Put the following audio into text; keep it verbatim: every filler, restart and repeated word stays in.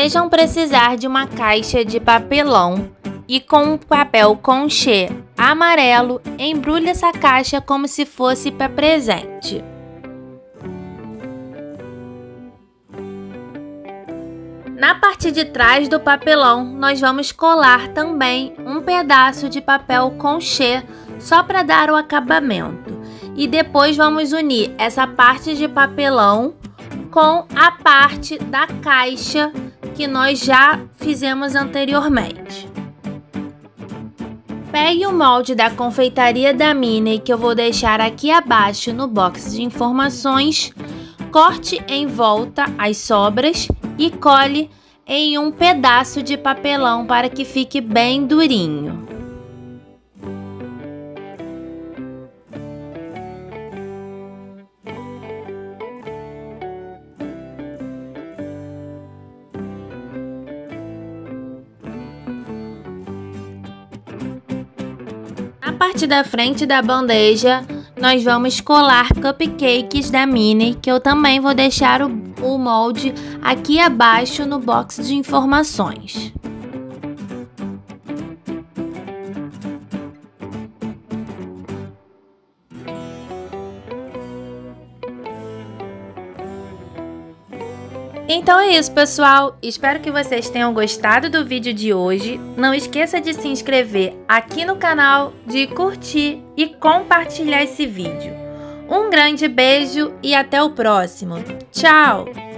Vocês vão precisar de uma caixa de papelão e com um papel conchê amarelo, embrulhe essa caixa como se fosse para presente. Na parte de trás do papelão, nós vamos colar também um pedaço de papel conchê só para dar o acabamento. E depois vamos unir essa parte de papelão com a parte da caixa que nós já fizemos anteriormente. Pegue o molde da confeitaria da Minnie, que eu vou deixar aqui abaixo no box de informações, corte em volta as sobras e cole em um pedaço de papelão para que fique bem durinho. Na parte da frente da bandeja, nós vamos colar cupcakes da Minnie, que eu também vou deixar o, o molde aqui abaixo no box de informações. Então é isso, pessoal. Espero que vocês tenham gostado do vídeo de hoje. Não esqueça de se inscrever aqui no canal, de curtir e compartilhar esse vídeo. Um grande beijo e até o próximo. Tchau!